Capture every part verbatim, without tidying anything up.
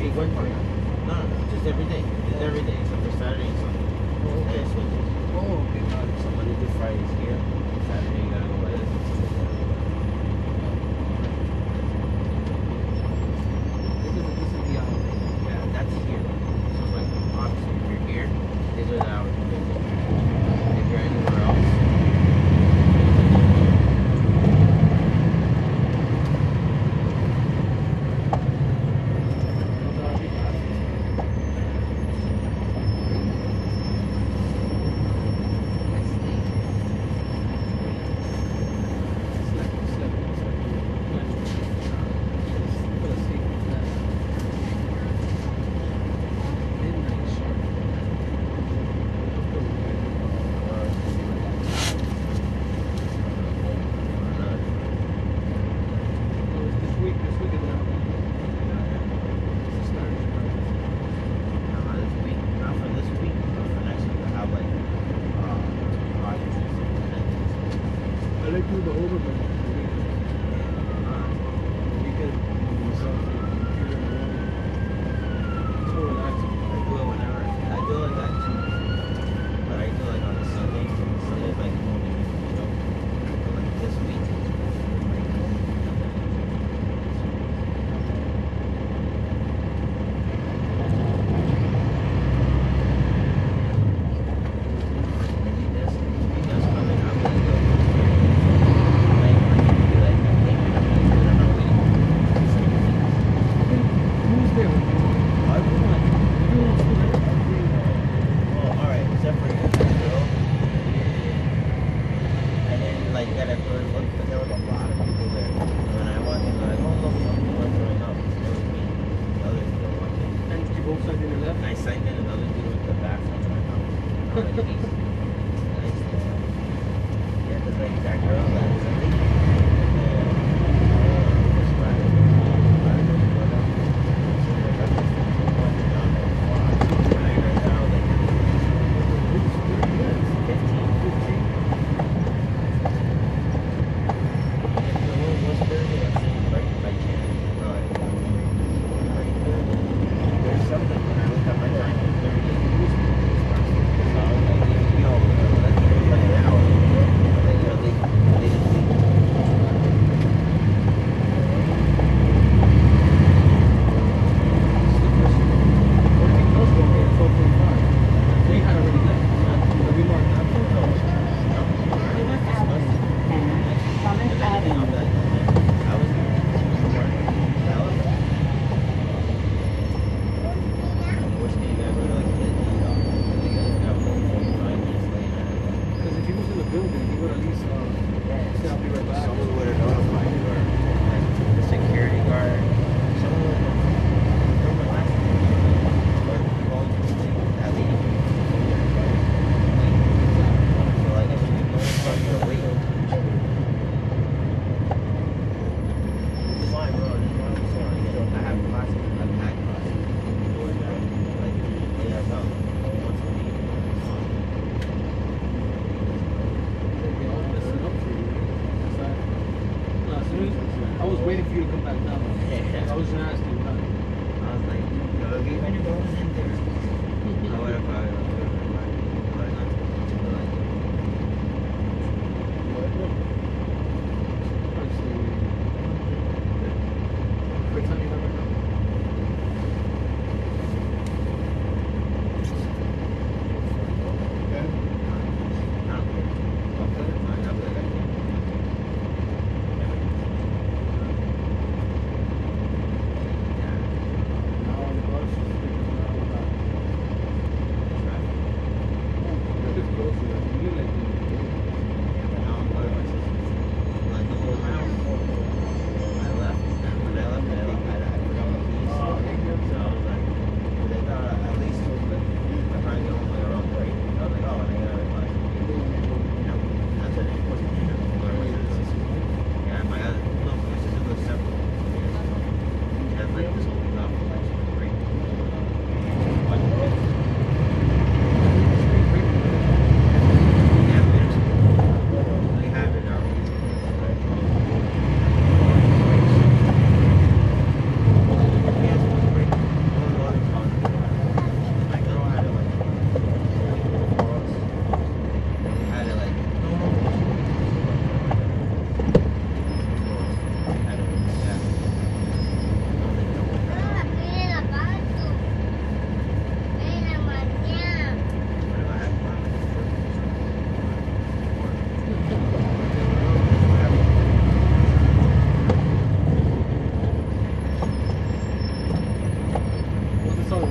see one part. No, no, just every day. Just every day, except for Saturday and Sunday. Oh, okay. Yeah, switches. Oh, okay. Got it. So Monday through Friday is here. Saturday you gotta go by this. And Sunday you gotta go by this. This is this is the hour. Yeah, that's here. So it's like, obviously, if you're here, these are the hours. If you're anywhere else,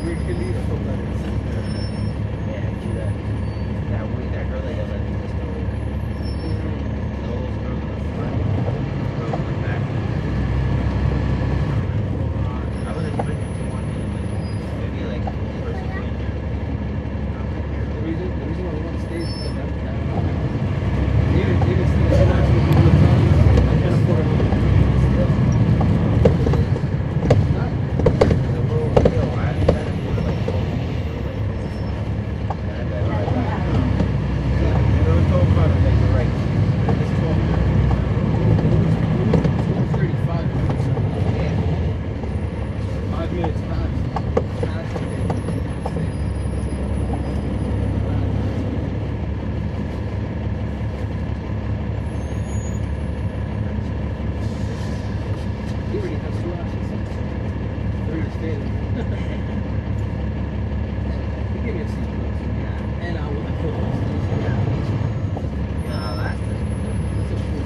Weird Khalid from letters. Yeah, she that that way that girl that yelled at me was still there. Those girls in the front, girls in the back. I was expecting to want to like maybe like person going there. The reason, the reason why we want to stay is because that, that David, David still has actually people to tell you, I can't afford it. Still. It's not. The world, yo, I haven't had it for like twelve years. And I bet, alright, yeah, you never told about it, like, you're right. It's twelve years. two thirty-five minutes. Yeah. Five minutes past. Past the day. He already has two options. Three to stay there. He gave me a seat. Yeah. And I would have put those things in that place. Yeah, last time. That's a fool.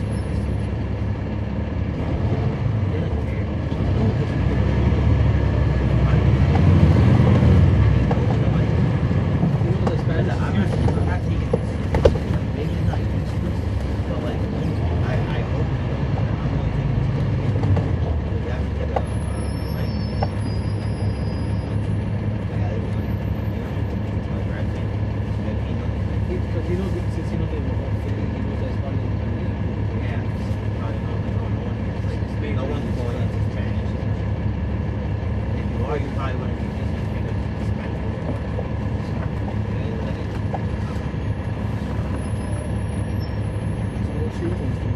They don't care. You know the Spanish? I'm not, I'm not taking this. Like, maybe it's not useless, but like, I, I hope you know that I'm only taking this to the game. Because you have to get a, uh, like, like, I live in, you know, my grad thing. Maybe he knows. Because he knows, since he knows they were all fitting, he knows that's probably the thing. Yeah, probably knows like, oh, no one here. It's like, no one's going into Spanish. If you are, you probably wouldn't be just pick up Spanish or whatever. You know, like, So what she was doing?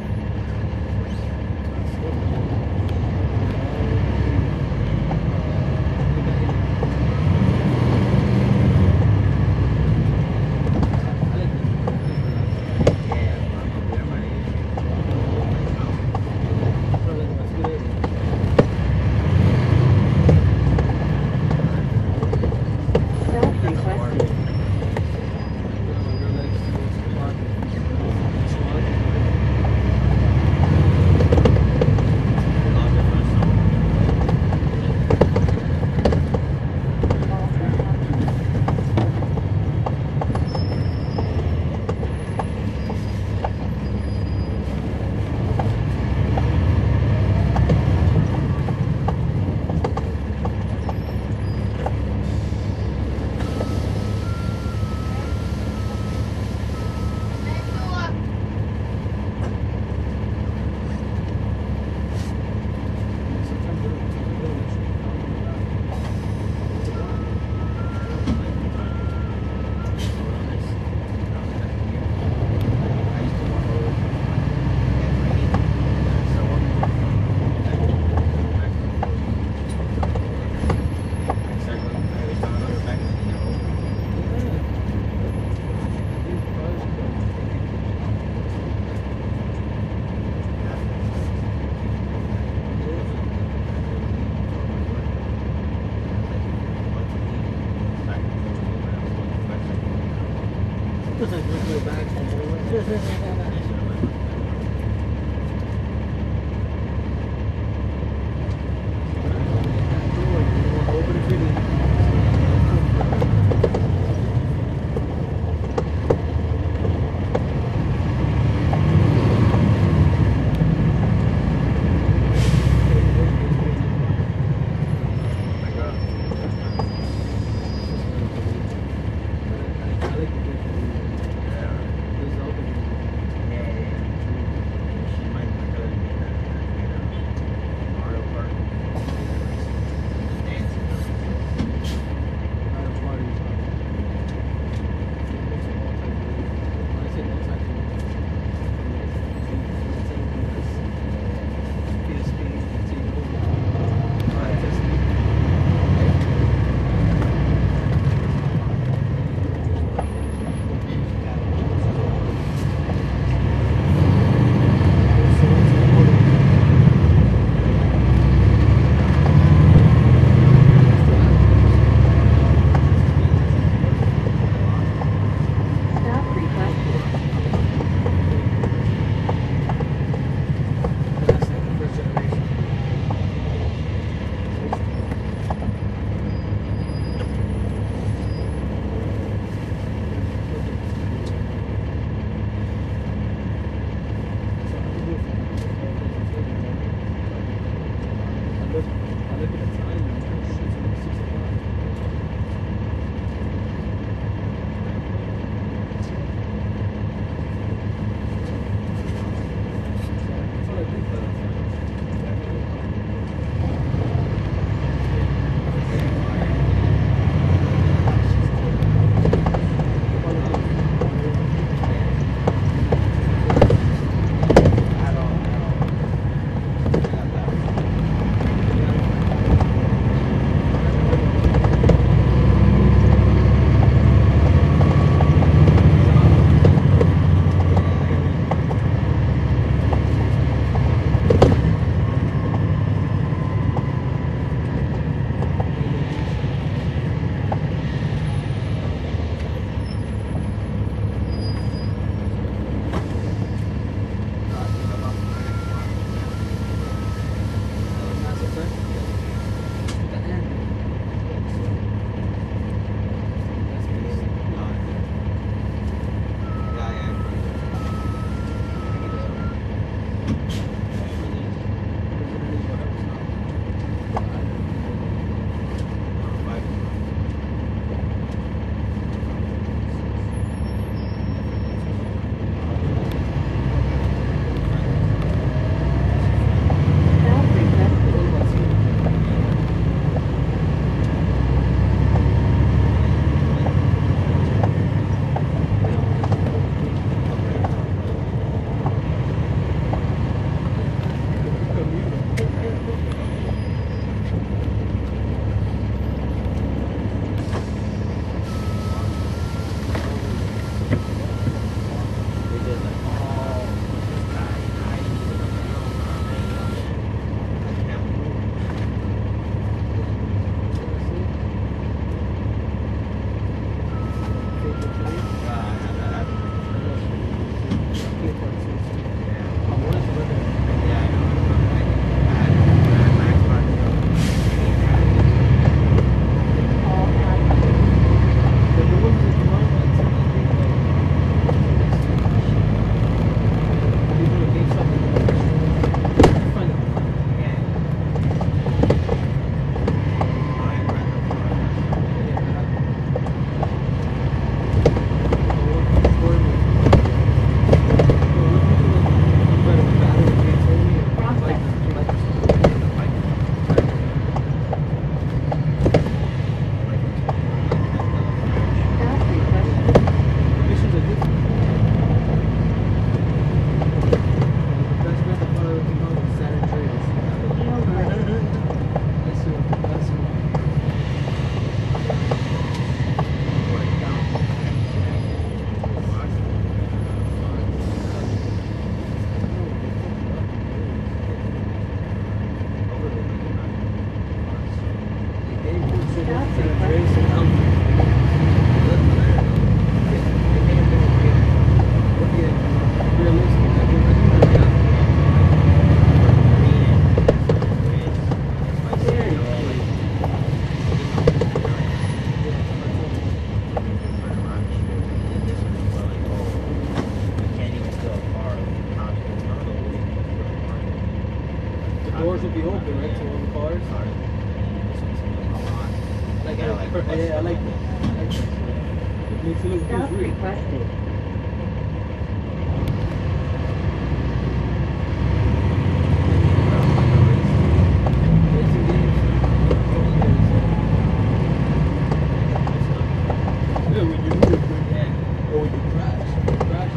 Yeah, I like that. I like that. It makes it look Stop feels real. requested. Yeah, when you do it, yeah. Or when you crash, you crash.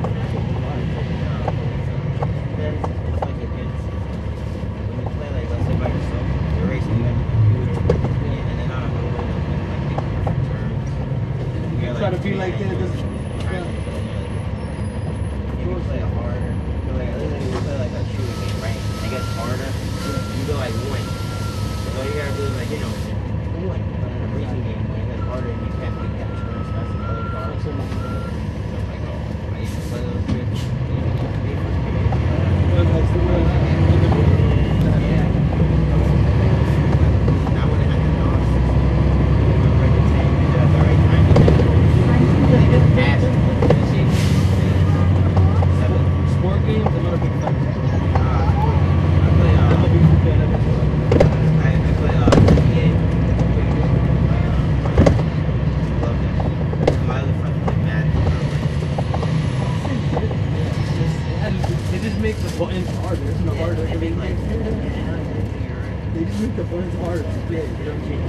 Then it's like against when you play like let's say by yourself, you're racing you got the computer, and then out of nowhere they'll make like take different turns. You're Try to be like that, you're just crashing, so you're like, if you play it harder, you're like let's say you play like a shooting game, right? It gets harder, you go like one. So all you gotta do is like you know one. But in a racing game, when it gets harder, you can't make that turn as fast as other cars. So I'm like, oh, I used to play those tricks. Well, that's the way I am. Yeah. Now when it had the NOS, remember the tank, they did at the right time. They did fast. Seven. Sport games, I'm not a big fan. I play, uh, I'm a big fan of it. I, I play, uh, N B A. Love that. My other friends play Madden. They just make the buttons harder. It's not harder. I mean, like, They just make the buttons harder to play. You know what I mean?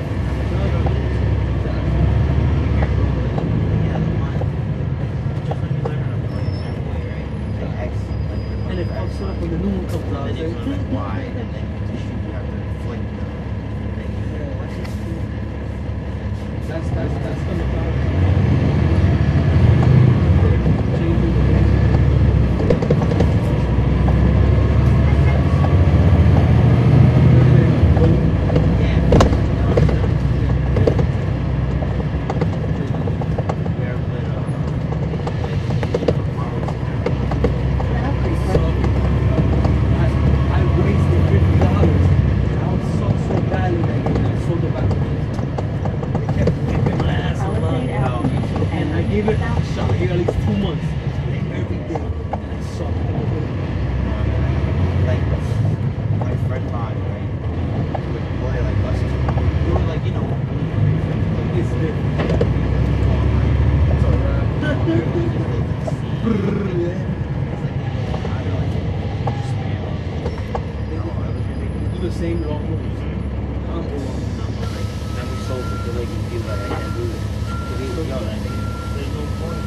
And if X up when the new one comes out, Then it's you like, go like wide, and then you shoot, you have to flick them. And then you Yeah. watch it. that's that's that's the mechanic. Changing the game. Yeah. We ever played, uh, like, Marvel Stop requested. I, I wasted fifty dollars and I was so so badly that game. I sold it back to me. They kept kicking my ass a lot. Palisade Avenue. And I gave it a shot. I gave it at least two months. Every day. And I sucked. like my friend bought, right? We would play like buses. We were like, you know, It's different. it's a wrap. Brrr, yeah. It's like they go on, I don't like it. Spam. They No, it was ridiculous. do the same long moves. I'm the one. No, but like, then we sold it to like these people that I can't do it. So they go, yo, I think there's no point.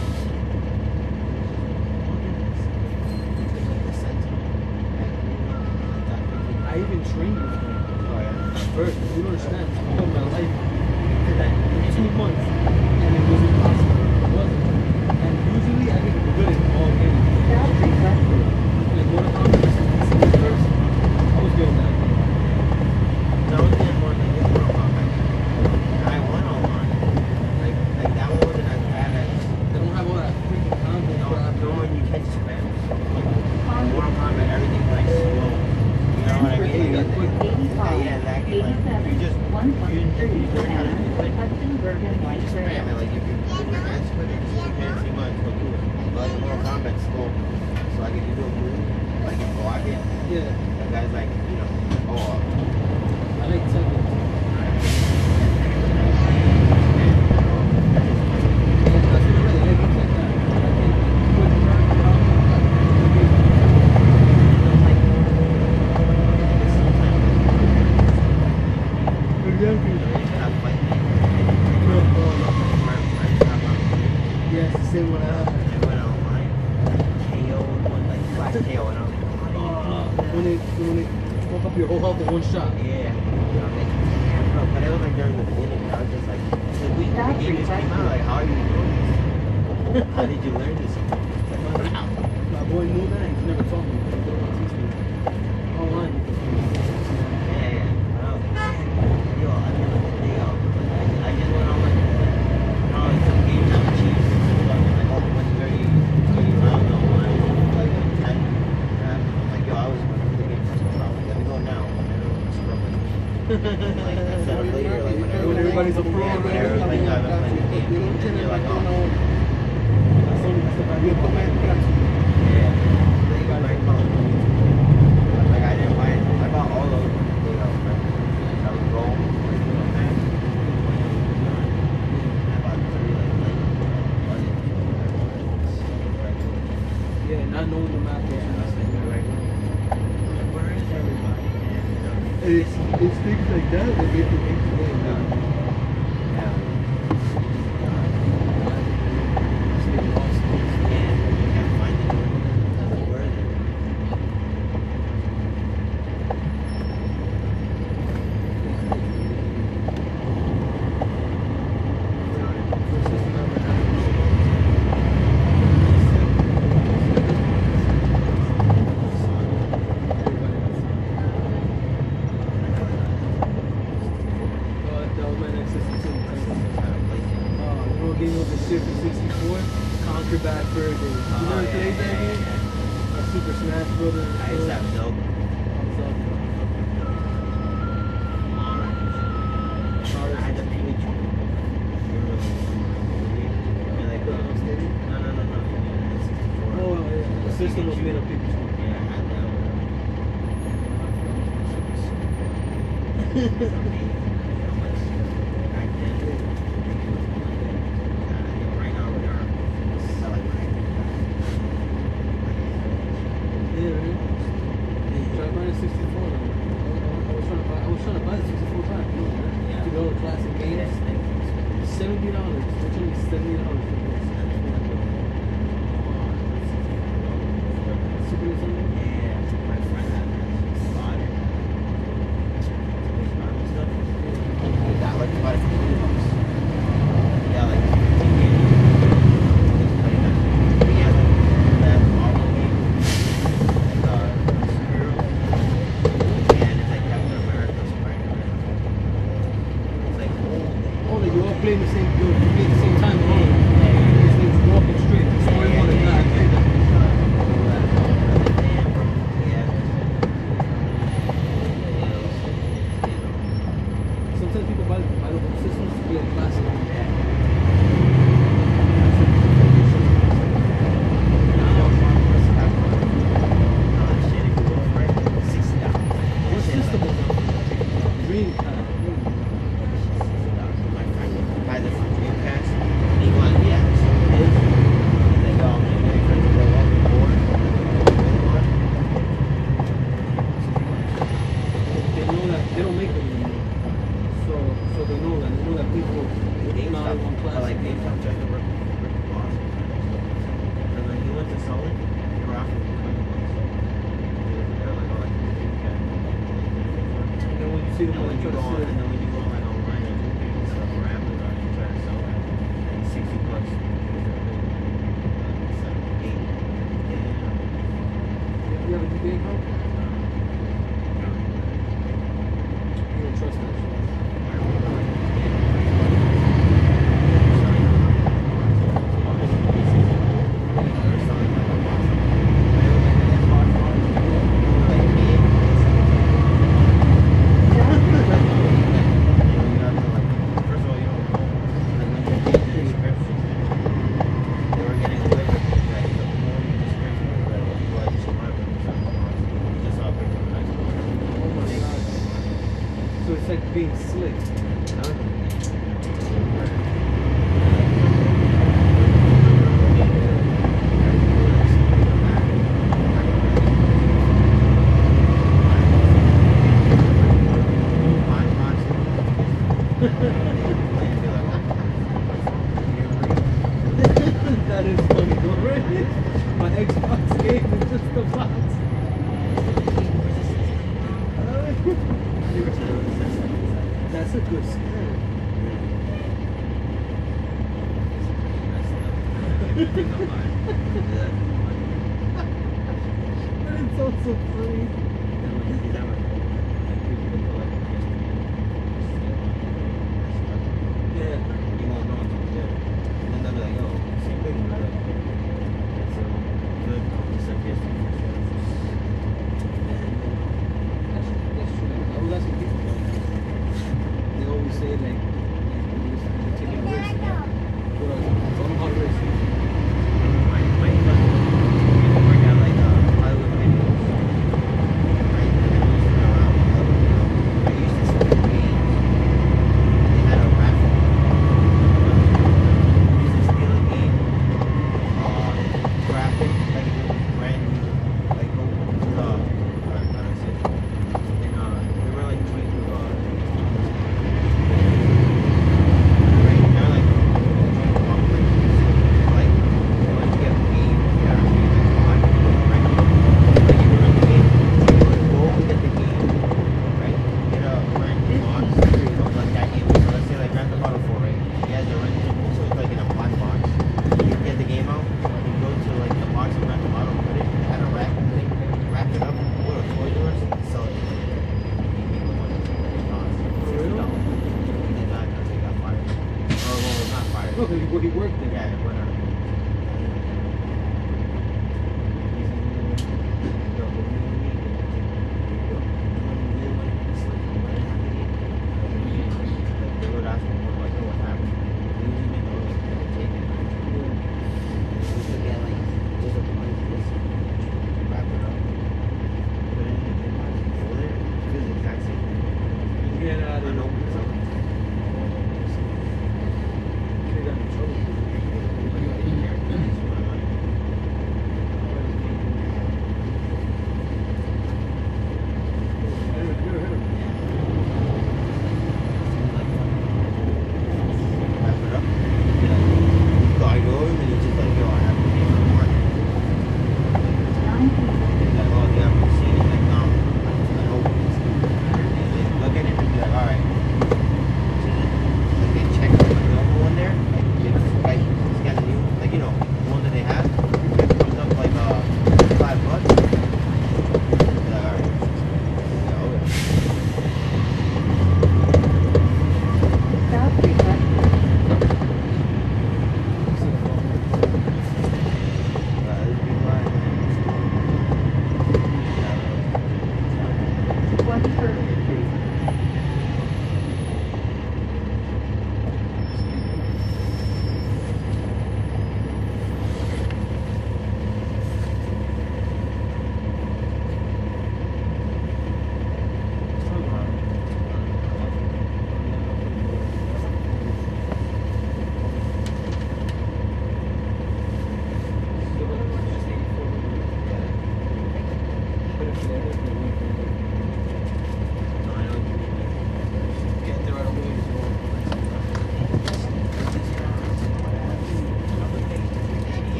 It's like the Sentinel. Like that big. I even trained with them. Oh yeah. First, you don't understand. I put my life into that for two months. And it was impossible. It wasn't. And usually I get good at all games. Stop requested. Like Mortal Kombat versus first, I was good at that game. No, I was getting more than this Mortal Kombat. And I won all mine. Like, like that one wasn't as bad as. They don't have all that freaking content. No, but I no one you can spam. Like, Mortal Kombat, everything's like slow. You know what I mean? Like, Quick. yeah, yeah, exactly. Like, you just, one you, twenty-three you learn how to do it. Hudson Bergenline You spam it. Trail. Like, if you if you're advanced with it, you can't see much, but do it. But like, Mortal Kombat's slow. So, like, if you do a move, like, you block it, Yeah. the guy's like, you know, oh, I like Tekken. Yeah, that's what I really like. It's like that. I can quick turn around. Yeah, it's the same one I have. Uh, when they when they smoke up your whole health in one shot. How did you learn this? My boy knew that. He never told me. He didn't teach me. Online. Yeah, yeah. Yo, I never did day off. I just went on like, no, it's some games I'm cheap. Like, oh, what's very, very round on mine. Like, ten. I'm like, yo, I was going to the game for some problem. Let me go now. When everyone's scrubbing. Like, that's not later. Like, when When everybody's a pro, yeah, when right? everyone's like, I'm playing the game. And you're like, oh, That's only the stuff I did. But man, got you. yeah. They got my phone. Like, I didn't buy it. I bought all those when they got right? I was gold. Like, you know, man. Lamborghini with the shit for sixty-four. Conquer Bad Fur Day. You Oh, never yeah, played that yeah, game? yeah, A Super Smash Brothers. I used to have dope. I had the Pikachu. Yeah, like, uh, no, no, no, no. Yeah, sixty-four. Oh, yeah. The system was made of Pikachu. Yeah, I had that one. It's amazing. How much back then, they could do it like that. Uh, you know, right now, we are selling like Yeah, right? Try to buy a sixty-four now. I was trying to buy, I was trying to buy the sixty-four pack. You know, Yeah. to go to classic games. Yes, thank you. seventy dollars. They're telling me seventy dollars for this. Super Nintendo? Yeah, my friend had that. Bought it. Stuff. He got like about fifty bucks. Yeah, like fifteen games. Just played that. He has like that Marvel game. Like uh superheroes. And it's like Captain America, Spider-Man. It's like old. Oh, like you all play the same, you all play at the same time. Oh, this thing's walking straight. The story one is not. I played that. Sometimes people buy, buy the whole systems to play a classic. What system was that? Green kind of. They know that they don't make them anymore. So, so they know that. They know that people would not want classic. Like GameStop tried to work with the boss. And when he went to sell it, they were offering him twenty bucks. They're like, oh, I can do that. And then when you see them And on when the you go on, truck, and then when you go like online and you pick stuff or Amazon, you try to sell it, and sixty bucks. Seven, eight. you have a G P A card? You don't trust that shit. Oh my god. So it's like being slick. That is funny, though, right? My Xbox game is just the box. That's a good scam. But it's also funny. Yeah. You won't know until you get it. And then they'll be like, oh, same thing. Right? It's a good, just like this. That's, that's true. I was asking people about that. They always say, like, like you're taking a risk. But uh, tell them how to risk. My, my cousin, he used to work at like uh, Hollywood Videos. No, because he, wo- he worked there. Yeah, bueno. They would ask me what like what happened. We usually make those like taken. We used to get like just a bunch of this wrap it up. Put it in the zip line, fold it, do the exact same thing. You get uh, And open it up. They got in trouble.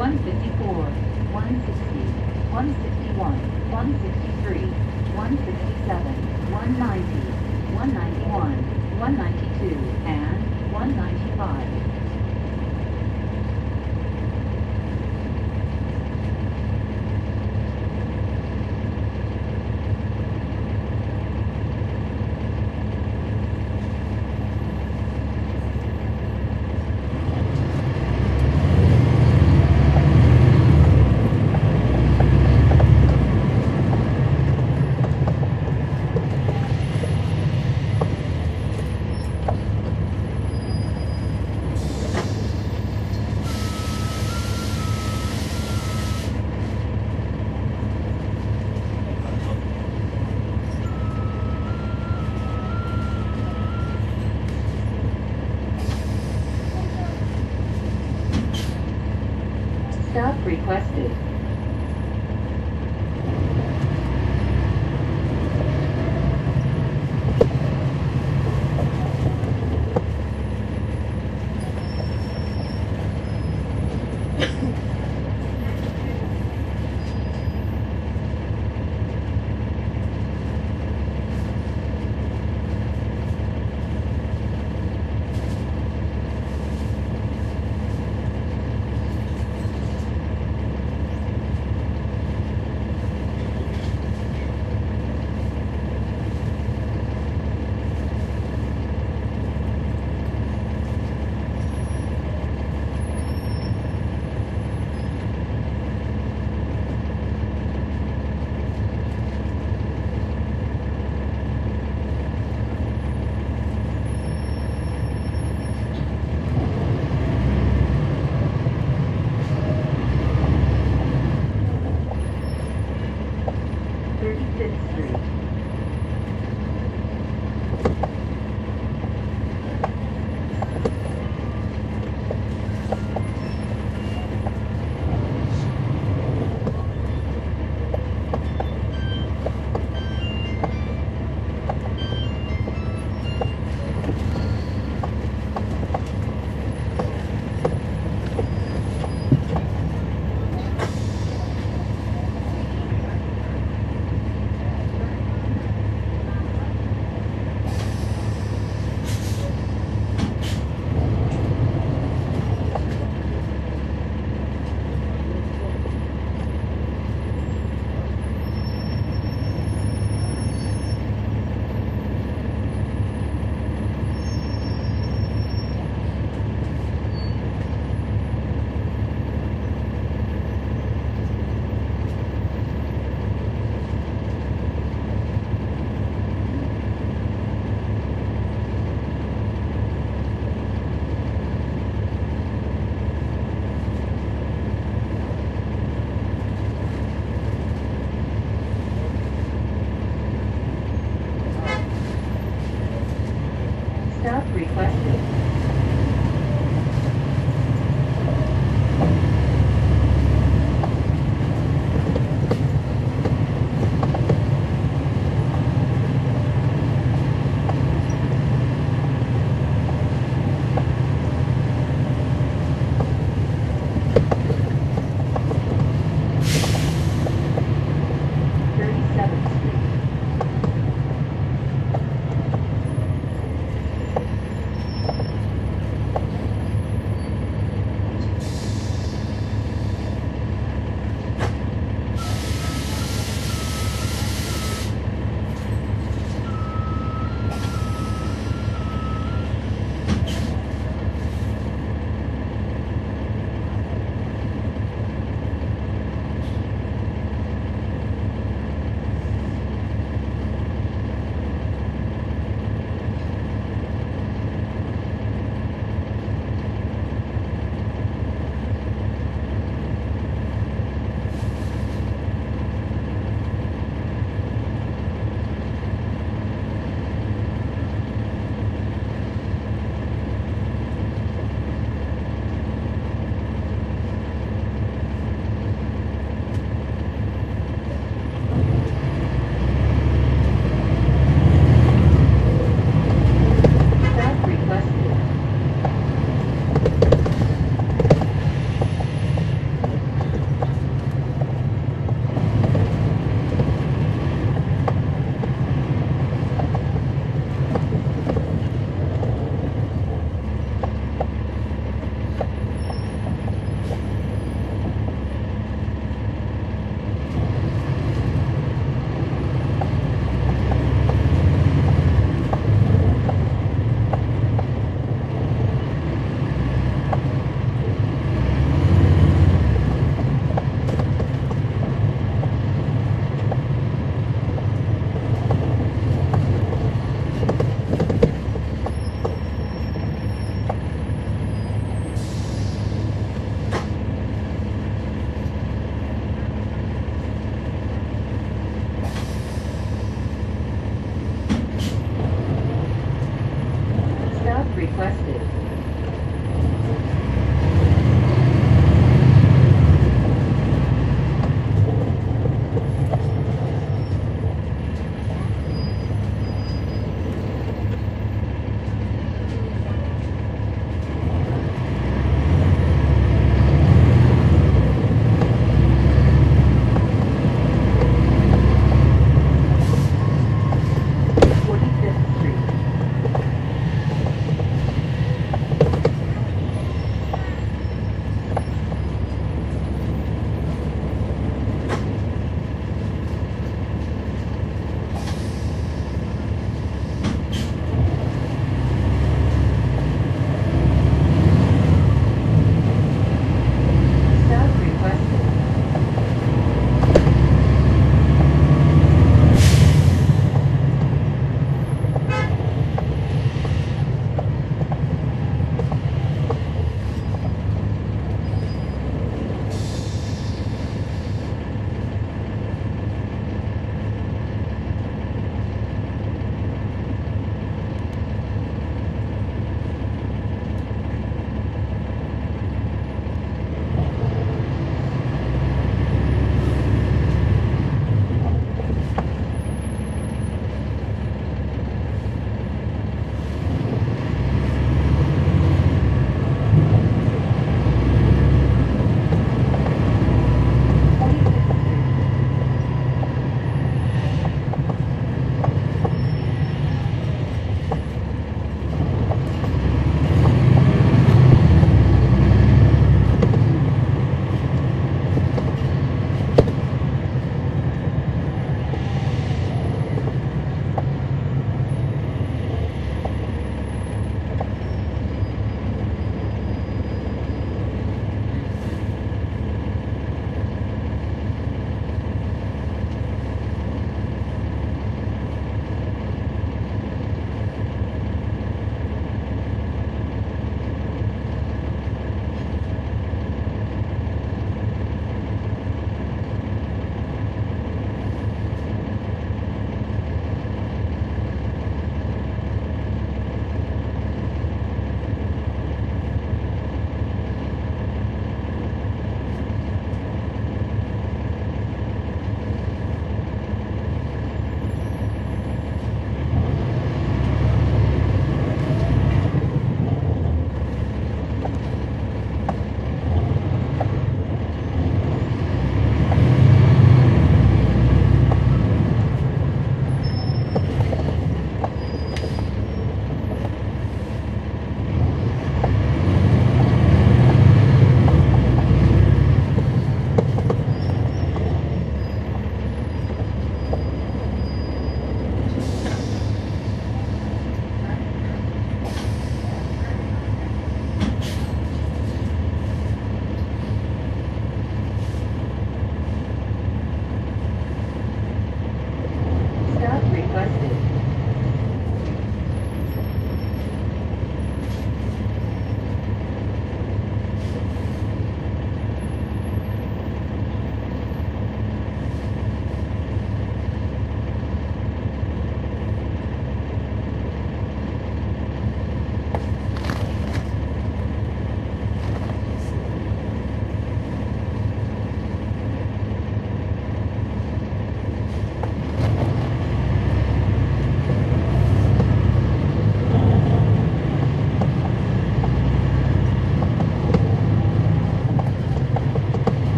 one fifty-four, one sixty, one sixty-one, one sixty-three, one sixty-seven, one ninety, one ninety-one, one ninety-two, and one ninety-five. Stop requested.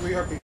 three heartbeats.